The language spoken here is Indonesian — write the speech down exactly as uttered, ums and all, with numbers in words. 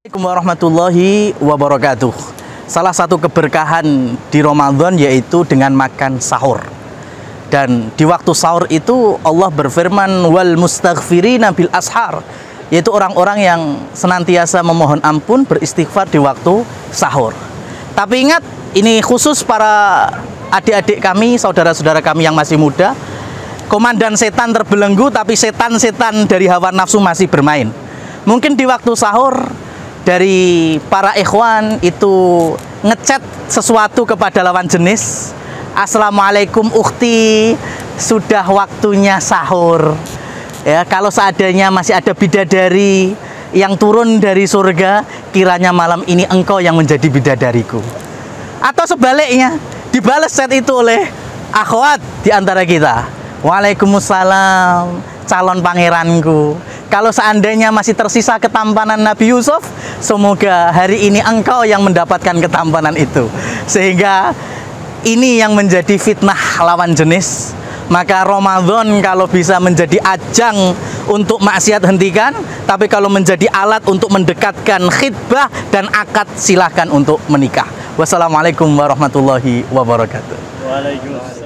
Assalamualaikum warahmatullahi wabarakatuh. Salah satu keberkahan di Ramadan yaitu dengan makan sahur. Dan di waktu sahur itu Allah berfirman wal mustaghfirina bil ashar, yaitu orang-orang yang senantiasa memohon ampun beristighfar di waktu sahur. Tapi ingat, ini khusus para adik-adik kami, saudara-saudara kami yang masih muda. Komandan setan terbelenggu, tapi setan-setan dari hawa nafsu masih bermain. Mungkin di waktu sahur dari para ikhwan itu ngechat sesuatu kepada lawan jenis. Assalamualaikum ukhti, sudah waktunya sahur. Ya, kalau seadanya masih ada bidadari yang turun dari surga, kiranya malam ini engkau yang menjadi bidadariku. Atau sebaliknya, dibalas chat itu oleh akhwat di antara kita. Waalaikumsalam, calon pangeranku. Kalau seandainya masih tersisa ketampanan Nabi Yusuf, semoga hari ini engkau yang mendapatkan ketampanan itu. Sehingga ini yang menjadi fitnah lawan jenis. Maka Ramadan kalau bisa menjadi ajang untuk maksiat hentikan, tapi kalau menjadi alat untuk mendekatkan khitbah dan akad, silahkan untuk menikah. Wassalamualaikum warahmatullahi wabarakatuh. Waalaikumsalam.